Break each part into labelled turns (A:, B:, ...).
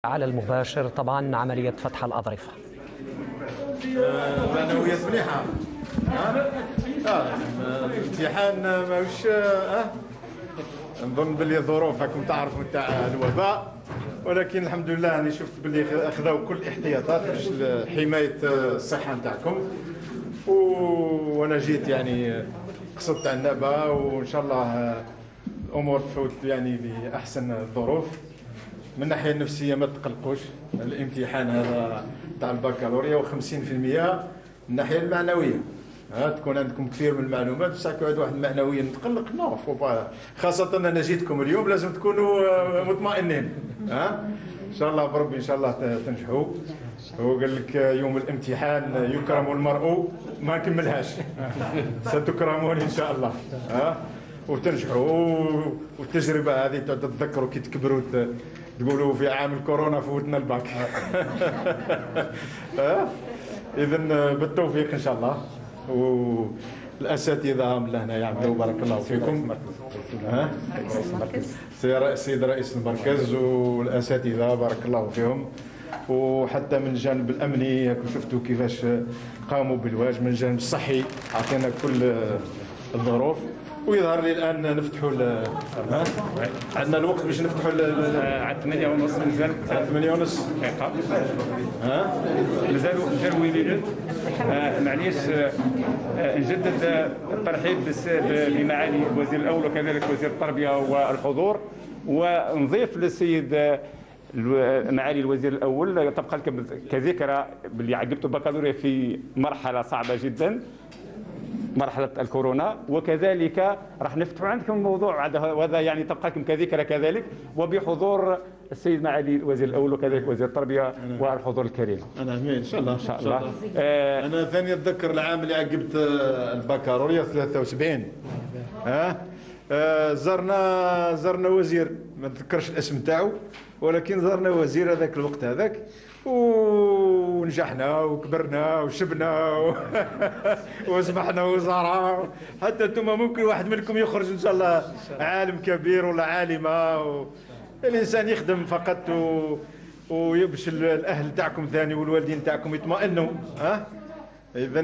A: على المباشر طبعا عملية فتح الأظرفة.
B: معنويات مليحة. الامتحان ماهوش نظن باللي ظروف راكم تعرفوا تاع الوباء، ولكن الحمد لله أنا شفت باللي أخذوا كل الاحتياطات باش حماية الصحة نتاعكم، وأنا جيت يعني قصدت على النبأ، وإن شاء الله الأمور تفوت يعني بأحسن الظروف. من الناحية النفسية ما تقلقوش، الامتحان هذا تاع البكالوريا و50% من الناحية المعنوية. تكون عندكم كثير من المعلومات، بصح كيعود واحد المعنوية نتقلق نو خاصة أنا جيتكم اليوم لازم تكونوا مطمئنين. إن شاء الله بربي إن شاء الله تنجحوا. هو قال لك يوم الامتحان يكرم المرء ما نكملهاش. ستكرمون إن شاء الله. وتنجحوا، والتجربة هذه تتذكروا كي تكبروا تقولوا في عام الكورونا فوتنا الباك. إذن بالتوفيق إن شاء الله، والأساتذة من هنا يعملوا بارك الله فيكم. السيد رئيس المركز والأساتذة بارك الله فيهم، وحتى من الجانب الأمني شفتوا كيفاش قاموا بالواجب، من الجانب الصحي أعطينا كل الظروف. ويظهر لي الان نفتحوا عندنا الوقت باش نفتحوا
C: على 8:30 مازال
B: 8:30
C: دقيقه. مازالوا وليدات. معليش نجدد الترحيب بمعالي الوزير الاول وكذلك وزير التربيه والحضور، ونضيف للسيد معالي الوزير الاول تبقى لكم كذكرى باللي عقبتوا البكالوريا في مرحله صعبه جدا، مرحلة الكورونا، وكذلك راح نفتح عندكم الموضوع وهذا يعني تبقى لكم كذكرى كذلك، وبحضور السيد معالي الوزير الأول وكذلك وزير التربية والحضور الكريم.
B: أنا أمين إن شاء الله. إن شاء الله. أنا ثاني أتذكر العام اللي عقبت البكالوريا 73. زرنا وزير ما نتذكرش الاسم تاعو، ولكن زرنا وزير هذاك الوقت هذاك، ونجحنا وكبرنا وشبنا واصبحنا وزراء. حتى انتم ممكن واحد منكم يخرج ان شاء الله عالم كبير ولا عالمه. الانسان يخدم فقط ويبش الاهل تاعكم ثاني والوالدين تاعكم يطمئنوا. اذا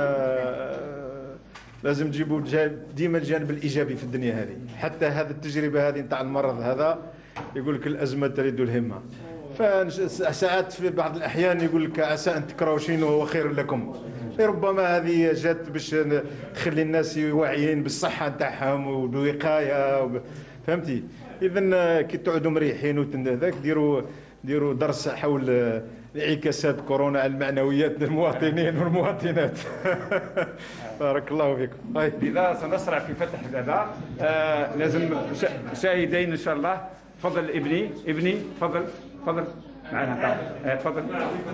B: لازم تجيبوا ديما الجانب الايجابي في الدنيا هذه. حتى هذه التجربه هذه نتاع المرض هذا يقول لك الازمه ترد الهمه، فساعات في بعض الأحيان يقول لك عسى أن تكرهوا شيء وهو خير لكم. ربما هذه جات باش تخلي الناس واعيين بالصحة نتاعهم والوقاية، فهمتي؟ إذا كي تقعدوا مريحين وهذاك ديروا درس حول انعكاسات كورونا على المعنويات المواطنين والمواطنات. بارك الله فيكم.
C: لذا سنسرع في فتح هذا. لازم شاهدين إن شاء الله. تفضل ابني تفضل معنا. تفضل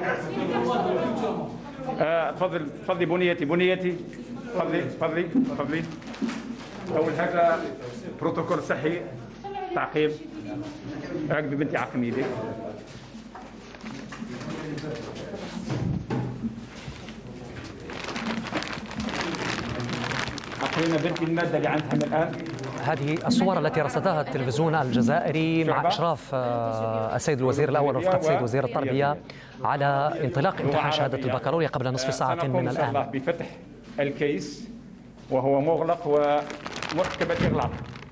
C: تفضلي بنيتي تفضلي. اول حاجه بروتوكول صحي تعقيب. راكبي بنتي عقم يديك. اعطينا بنتي الماده اللي عندها من الان.
A: هذه الصور التي رصدها التلفزيون الجزائري مع إشراف السيد الوزير الأول وفقة السيد وزير التربية على انطلاق امتحان شهادة البكالوريا قبل نصف ساعة من الآن.
C: بفتح الكيس وهو مغلق ومركبة إغلاق.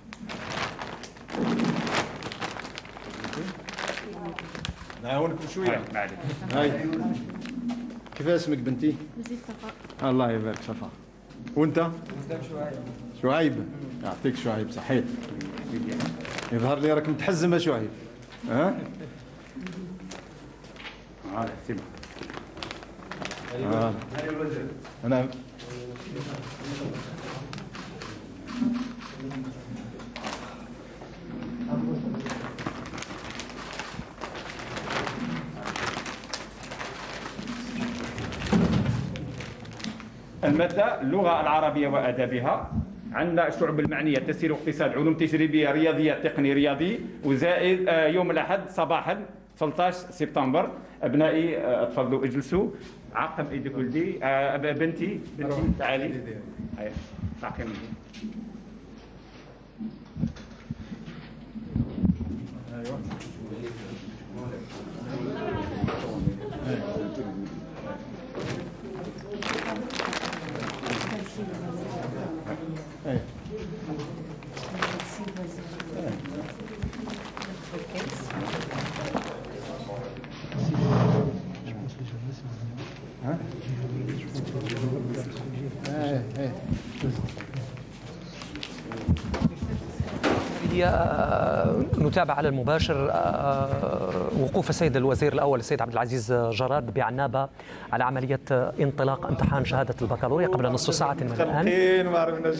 B: نعاونكم شوية. هاي كيف اسمك بنتي؟
D: مزيد صفاء.
B: الله يبارك صفاء. وانت؟ شعيب. يعطيك شعيب صحيت. يظهر لي راك متحزم شعيب.
C: سيبها.
B: انا
C: المادة اللغة العربية وآدابها. عندنا الشعب المعنية تسيير واقتصاد علوم تجريبية رياضيات تقني رياضي، وزائد يوم الأحد صباحا 13 سبتمبر. أبنائي تفضلوا اجلسوا. عقم ايدك ولدي. بنتي تعالي. عقم ايوه.
A: نتابع على المباشر وقوف السيد الوزير الأول السيد عبد العزيز جراد بعنابة على عملية انطلاق امتحان شهادة البكالوريا قبل نصف ساعة من الآن.
B: ما عرفناش.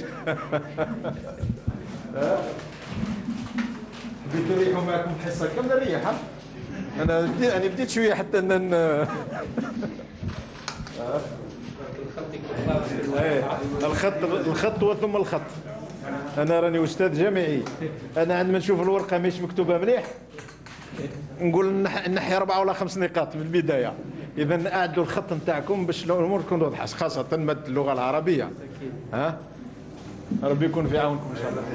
B: بديتوا ريحوا معكم حصة كم الريح؟ أنا بديت شوية حتى الخط وثم الخط. أنا راني أستاذ جامعي، أنا عندما نشوف الورقة مش مكتوبة مليح نقول نحي 4 ولا 5 نقاط من البداية. إذا أعدوا الخط نتاعكم باش الأمور تكون واضحة، خاصة مادة اللغة العربية. ها؟ ربي يكون في عونكم إن شاء الله.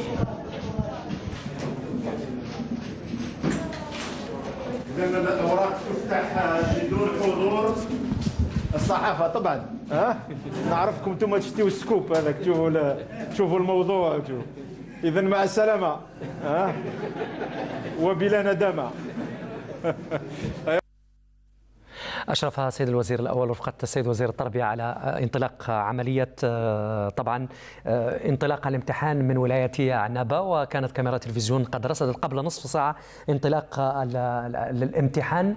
B: إذا الأوراق تفتح بدون حضور الصحافة طبعا. ها؟ نعرفكم انتم تشتيوا السكوب هذاك، تشوفوا الموضوع. إذا مع السلامة. ها؟ وبلا ندامة.
A: أشرف السيد الوزير الأول رفقة السيد وزير التربية على انطلاق عملية طبعا انطلاق الامتحان من ولاية عنابة، وكانت كاميرا تلفزيون قد رصدت قبل نصف ساعة انطلاق الامتحان.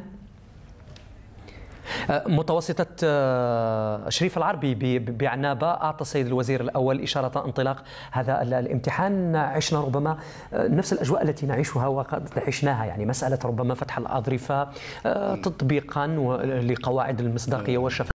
A: متوسطة شريف العربي بعنابة أعطى السيد الوزير الأول إشارة انطلاق هذا الامتحان. عشنا ربما نفس الأجواء التي نعيشها وقد عشناها، يعني مسألة ربما فتح الأظرفة تطبيقا لقواعد المصداقية والشفافية.